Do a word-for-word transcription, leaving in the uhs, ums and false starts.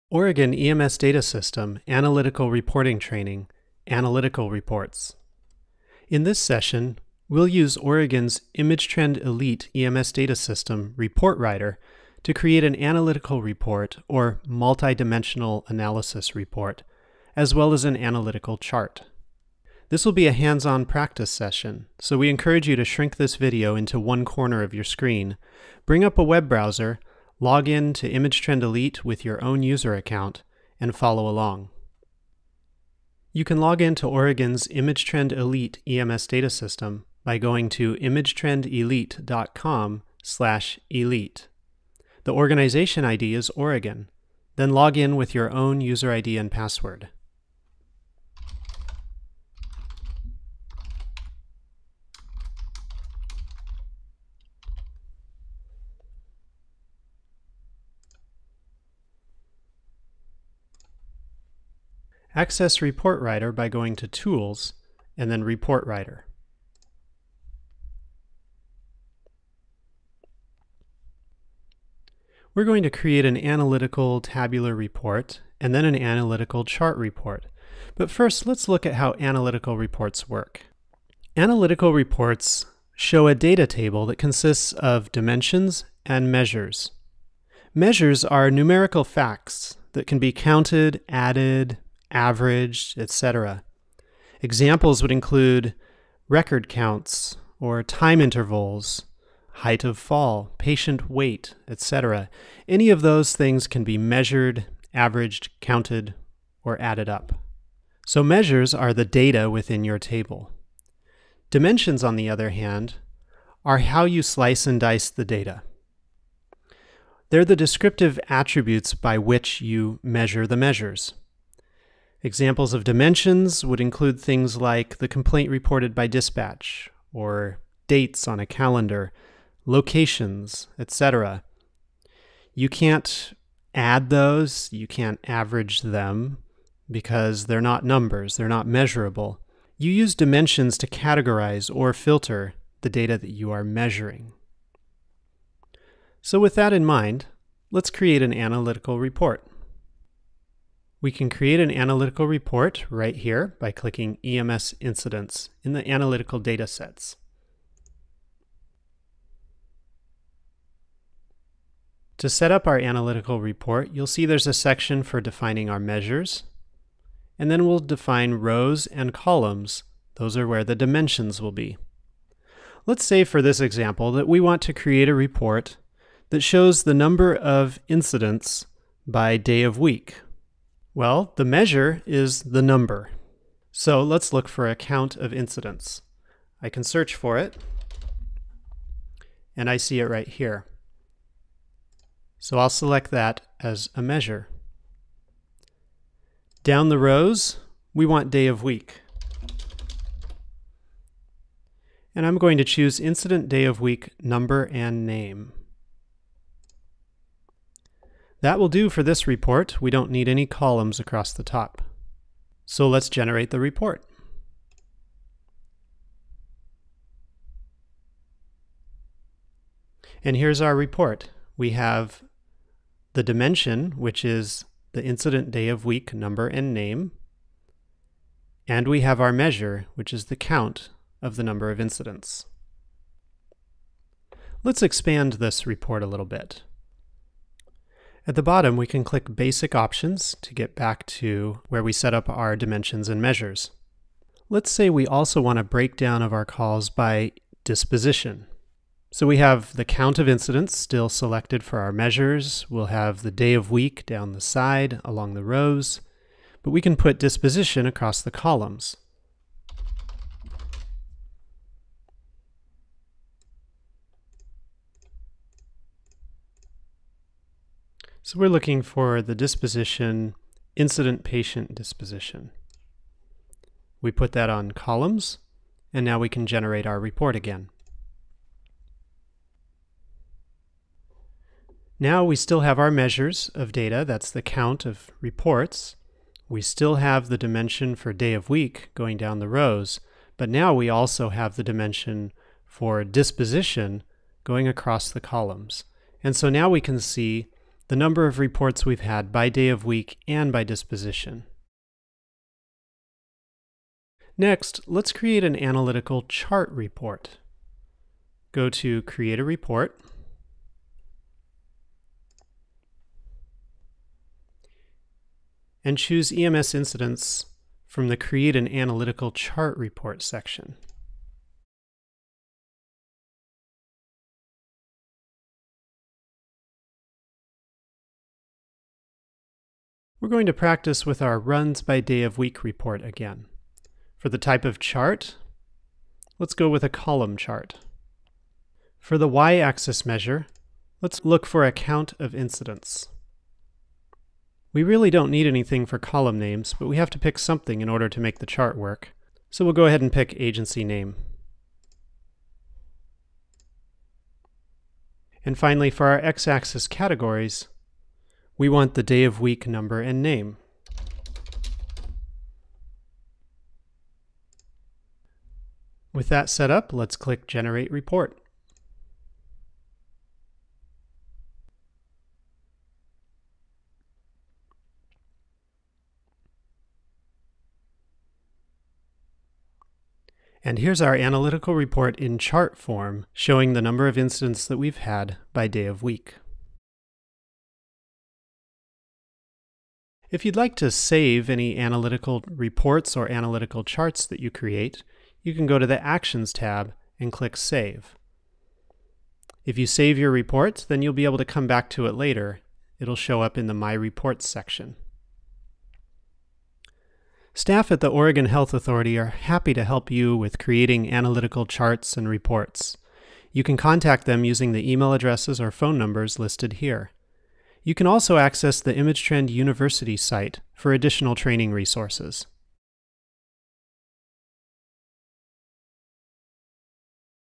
Oregon E M S Data System Analytical Reporting Training, Analytical Reports. In this session, we'll use Oregon's ImageTrend Elite E M S Data System Report Writer to create an analytical report or multidimensional analysis report, as well as an analytical chart. This will be a hands-on practice session, so we encourage you to shrink this video into one corner of your screen, bring up a web browser, log in to ImageTrend Elite with your own user account, and follow along. You can log into Oregon's ImageTrend Elite E M S Data System by going to imagetrend elite dot com slash elite. The organization I D is Oregon. Then log in with your own user I D and password. Access Report Writer by going to Tools and then Report Writer. We're going to create an analytical tabular report and then an analytical chart report. But first, let's look at how analytical reports work. Analytical reports show a data table that consists of dimensions and measures. Measures are numerical facts that can be counted, added, averaged, et cetera. Examples would include record counts or time intervals, height of fall, patient weight, et cetera. Any of those things can be measured, averaged, counted, or added up. So measures are the data within your table. Dimensions, on the other hand, are how you slice and dice the data. They're the descriptive attributes by which you measure the measures. Examples of dimensions would include things like the complaint reported by dispatch, or dates on a calendar, locations, et cetera. You can't add those, you can't average them, because they're not numbers, they're not measurable. You use dimensions to categorize or filter the data that you are measuring. So with that in mind, let's create an analytical report. We can create an analytical report right here by clicking E M S Incidents in the Analytical Datasets. To set up our analytical report, you'll see there's a section for defining our measures, and then we'll define rows and columns. Those are where the dimensions will be. Let's say for this example that we want to create a report that shows the number of incidents by day of week. Well, the measure is the number. So let's look for a count of incidents. I can search for it, and I see it right here. So I'll select that as a measure. Down the rows, we want day of week. And I'm going to choose incident day of week number and name. That will do for this report. We don't need any columns across the top. So let's generate the report. And here's our report. We have the dimension, which is the incident day of week number and name. And we have our measure, which is the count of the number of incidents. Let's expand this report a little bit. At the bottom, we can click Basic Options to get back to where we set up our dimensions and measures. Let's say we also want a breakdown of our calls by disposition. So we have the count of incidents still selected for our measures. We'll have the day of week down the side along the rows, but we can put disposition across the columns. So we're looking for the disposition, incident patient disposition. We put that on columns, and now we can generate our report again. Now we still have our measures of data, that's the count of reports. We still have the dimension for day of week going down the rows, but now we also have the dimension for disposition going across the columns. And so now we can see the number of reports we've had by day of week and by disposition. Next, let's create an analytical chart report. Go to Create a Report, and choose E M S Incidents from the Create an Analytical Chart Report section. We're going to practice with our runs by day of week report again. For the type of chart, let's go with a column chart. For the y-axis measure, let's look for a count of incidents. We really don't need anything for column names, but we have to pick something in order to make the chart work. So we'll go ahead and pick agency name. And finally, for our x-axis categories, we want the day of week number and name. With that set up, let's click Generate Report. And here's our analytical report in chart form, showing the number of incidents that we've had by day of week. If you'd like to save any analytical reports or analytical charts that you create, you can go to the Actions tab and click Save. If you save your report, then you'll be able to come back to it later. It'll show up in the My Reports section. Staff at the Oregon Health Authority are happy to help you with creating analytical charts and reports. You can contact them using the email addresses or phone numbers listed here. You can also access the ImageTrend University site for additional training resources.